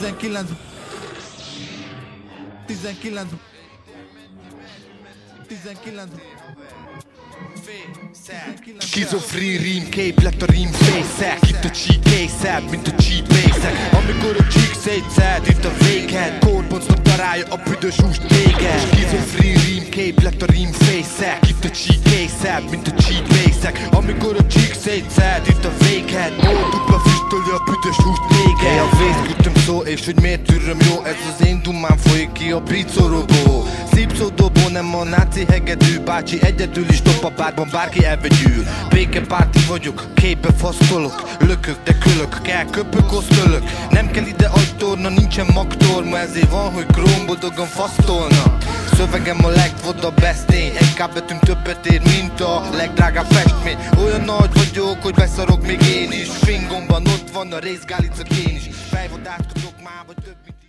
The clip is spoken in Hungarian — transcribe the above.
19 Schizofrén rím, képlet a rímfészek. Itt a cheat készebb, mint a cheat vészek. Amikor a csík szétszed, itt a véged. Kórboncnak darálja a büdös húst téged. Schizofrén rím, képlet a rímfészek. Itt a cheat készebb, mint a cheat vészek. Amikor a csík szétszed, itt a véged. Dupla füstölje a büdös húst téged. A vészkütöm szó, és hogy miért tűröm jó. Ez az én dumám folyik ki a bricorobó. Szipszódobó, nem a náci hegedű bácsi. Egyedül is dob a bárban, bárki elvegyül. Békepárti vagyok, képbe faszkolok. Lökök, de kölök, kell köpök, osztölök. Nem kell ide agytorna, nincsen magtorma. Ezért van, hogy króm boldogan fasztolna. Szövegem a legvodabb besztény. Egy betűm többet ér, mint a legdrágább festmény. Olyan nagy vagyok, hogy beszarok még én is. Fingomban ott van a részgálica kén is. Fejvadászkodok már, vagy több mint